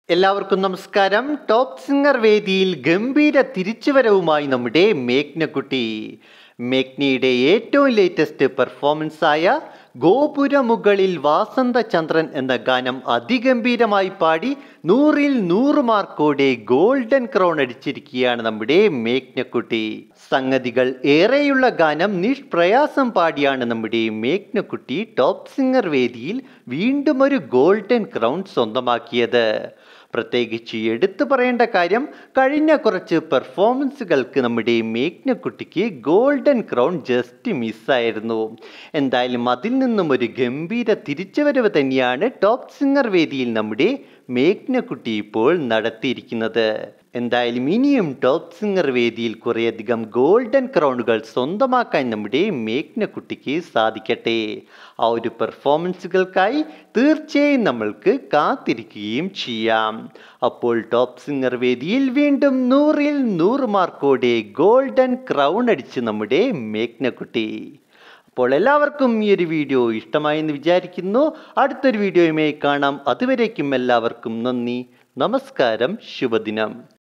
എല്ലാവർക്കും നമസ്കാരം. Top singer വേദിയിൽ ഗംഭീര തിരിച്ചുവരവുമായി നമ്മുടെ മേഘ്നക്കുട്ടി. മേഘ്നയുടെ ഏറ്റവും ലേറ്റസ്റ്റ് പെർഫോമൻസ് ആയ ഗോപുര മുകളിൽ വാസന്ത ചന്ദ്രൻ എന്ന ഗാനം അതിഗംഭീരമായി പാടി 100-ൽ 100 മാർക്കോടെ ഗോൾഡൻ ക്രൗൺ അടിച്ചിരിക്കുകയാണ് നമ്മുടെ മേഘ്നക്കുട്ടി. സംഗതികൾ ഏറെയുള്ള ഗാനം നിഷ്പ്രയാസം പാടിയാണ് നമ്മുടെ മേഘ്നക്കുട്ടി ടോപ്പ് സിംഗർ വേദിയിൽ വീണ്ടും ഒരു ഗോൾഡൻ ക്രൗൺ സ്വന്തമാക്കിയത്. പ്രത്യേകിച്ച് എടുത്തു പറയേണ്ട കാര്യം, കഴിഞ്ഞ കുറച്ച് പെർഫോമൻസുകൾക്ക് നമ്മുടെ മേഘ്നക്കുട്ടിക്ക് ഗോൾഡൻ ക്രൗൺ ജസ്റ്റ് മിസ്സായിരുന്നു. എന്തായാലും അതിൽ നിന്നും ഒരു ഗംഭീര തിരിച്ചുവരവ് തന്നെയാണ് ടോപ്പ് സിംഗർ വേദിയിൽ നമ്മുടെ മേഘ്നക്കുട്ടി ഇപ്പോൾ നടത്തിയിരിക്കുന്നത്. എന്തായാലും ഇനിയും ടോപ്പ് സിംഗർ വേദിയിൽ കുറേയധികം ഗോൾഡൻ ക്രൗണുകൾ സ്വന്തമാക്കാൻ നമ്മുടെ മേഘ്നക്കുട്ടിക്ക് സാധിക്കട്ടെ. ആ ഒരു പെർഫോമൻസുകൾക്കായി തീർച്ചയായും നമ്മൾക്ക് കാത്തിരിക്കുകയും ചെയ്യാം. അപ്പോൾ ടോപ്പ് സിംഗർ വേദിയിൽ വീണ്ടും 100-ൽ 100 മാർക്കോടെ ഗോൾഡൻ ക്രൗൺ അടിച്ച് നമ്മുടെ മേഘ്നക്കുട്ടി. അപ്പോൾ എല്ലാവർക്കും ഈ ഒരു വീഡിയോ ഇഷ്ടമായി എന്ന് വിചാരിക്കുന്നു. അടുത്തൊരു വീഡിയോയുമായി കാണാം. അതുവരേക്കും എല്ലാവർക്കും നന്ദി, നമസ്കാരം, ശുഭദിനം.